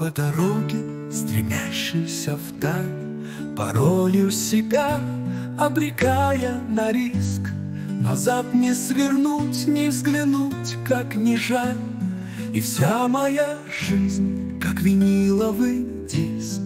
По дороге, стремящейся вдаль, порою себя обрекая на риск. Назад не свернуть, не взглянуть, как не жаль. И вся моя жизнь, как виниловый диск.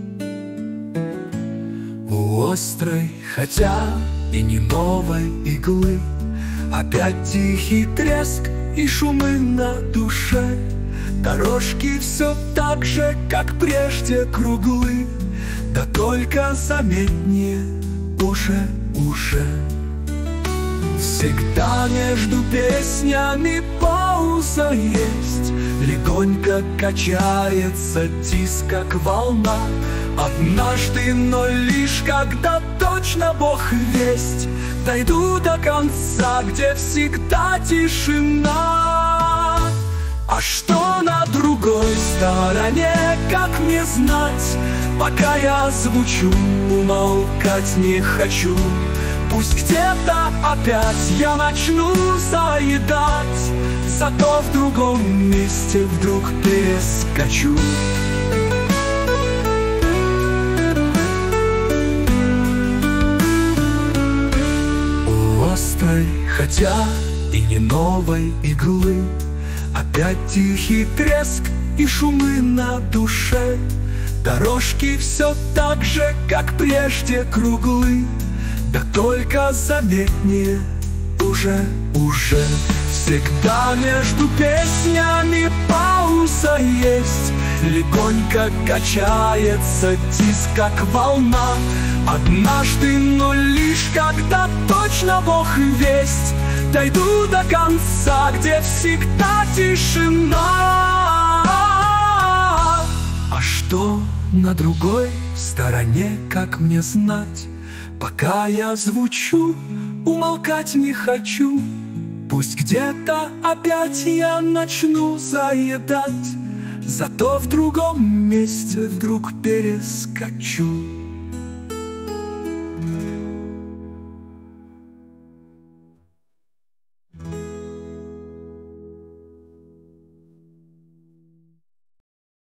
У острой, хотя и не новой иглы, опять тихий треск и шумы на душе. Дорожки все так же, как прежде, круглы, да только заметнее уже. Всегда между песнями пауза есть, легонько качается диск, как волна. Однажды, но лишь когда точно Бог весть, дойду до конца, где всегда тишина. А что на другой стороне, как мне знать? Пока я звучу, умолкать не хочу. Пусть где-то опять я начну заедать, зато в другом месте вдруг перескочу. У острой, хотя и не новой иглы, опять тихий треск и шумы на душе. Дорожки все так же, как прежде, круглы, да только заметнее уже. Всегда между песнями пауза есть, легонько качается диск, как волна. Однажды, но лишь когда точно Бог весть, дойду до конца, где всегда тишина. А что на другой стороне, как мне знать? Пока я звучу, умолкать не хочу. Пусть где-то опять я начну заедать, зато в другом месте вдруг перескочу.